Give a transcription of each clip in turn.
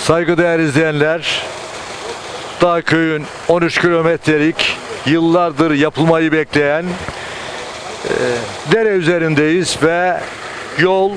Saygıdeğer izleyenler, Dağköy'ün 13 kilometrelik yıllardır yapılmayı bekleyen dere üzerindeyiz ve yol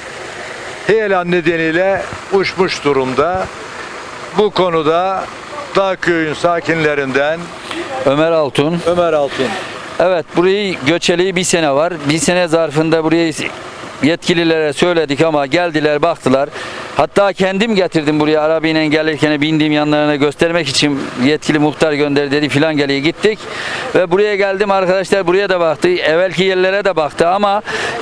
heyelan nedeniyle uçmuş durumda. Bu konuda Dağköy'ün sakinlerinden Ömer Altun. Ömer Altun. Evet, burayı göçeli bir sene var. Bir sene zarfında burayı yetkililere söyledik ama geldiler, baktılar. Hatta kendim getirdim buraya, arabayla gelirken bindiğim yanlarına göstermek için yetkili muhtar gönderdi dedi filan, geliyor gittik. Ve buraya geldim, arkadaşlar buraya da baktı. Evvelki yerlere de baktı ama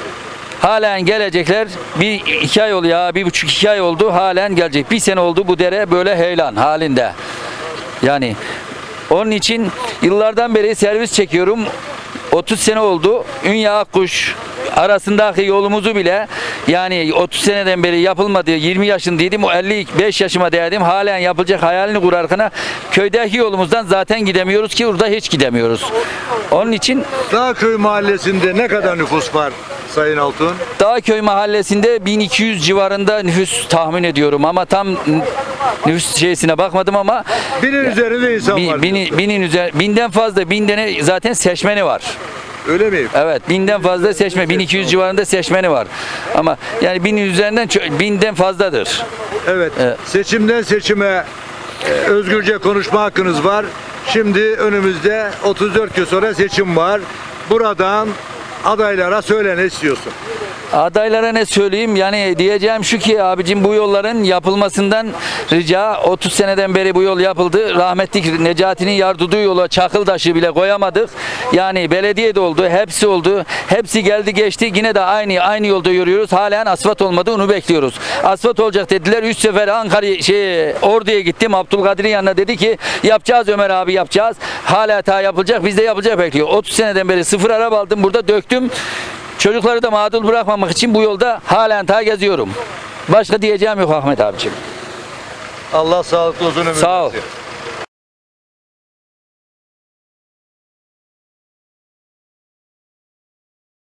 halen gelecekler. İki ay oldu ya, 1,5-2 ay oldu, halen gelecek. Bir sene oldu bu dere böyle heyelan halinde. Yani onun için yıllardan beri servis çekiyorum. 30 sene oldu. Ünye Akkuş arasındaki yolumuzu bile, yani 30 seneden beri yapılmadı. 20 yaşındaydım, o 55 yaşıma değdim. Halen yapılacak hayalini kurarken köydeki yolumuzdan zaten gidemiyoruz ki, burada hiç gidemiyoruz. Onun için Dağköy mahallesinde ne kadar nüfus var Sayın Altun? Dağköy mahallesinde 1200 civarında nüfus tahmin ediyorum ama tam nüfus şeysine bakmadım ama Binin üzerinde insan var. Binden fazla, zaten seçmeni var. Öyle mi? Evet, 1000'den fazla seçme, 1200 civarında seçmeni var. Ama yani 1000'in üzerinden 1000'den fazladır. Evet. Seçimden seçime özgürce konuşma hakkınız var. Şimdi önümüzde 34 gün sonra seçim var. Buradan adaylara söyle, ne istiyorsun? Adaylara ne söyleyeyim? Yani diyeceğim şu ki abicim, bu yolların yapılmasından rica, 30 seneden beri bu yol yapıldı. Rahmetli Necati'nin yardırdığı yola çakıl taşı bile koyamadık. Yani belediye de oldu, hepsi oldu. Hepsi geldi geçti. Yine de aynı yolda yürüyoruz. Halen asfalt olmadı, onu bekliyoruz. Asfalt olacak dediler. 3 sefer Ordu'ya gittim. Abdülkadir'in yanına, dedi ki yapacağız Ömer abi, yapacağız. Hala ta yapılacak. Biz de yapılacak bekliyor. 30 seneden beri sıfır araba aldım. Burada döktüm. Çocukları da mağdur bırakmamak için bu yolda halen ta geziyorum. Başka diyeceğim yok Ahmet abiciğim. Allah sağlıklı uzun ömür Sağ ol. versin.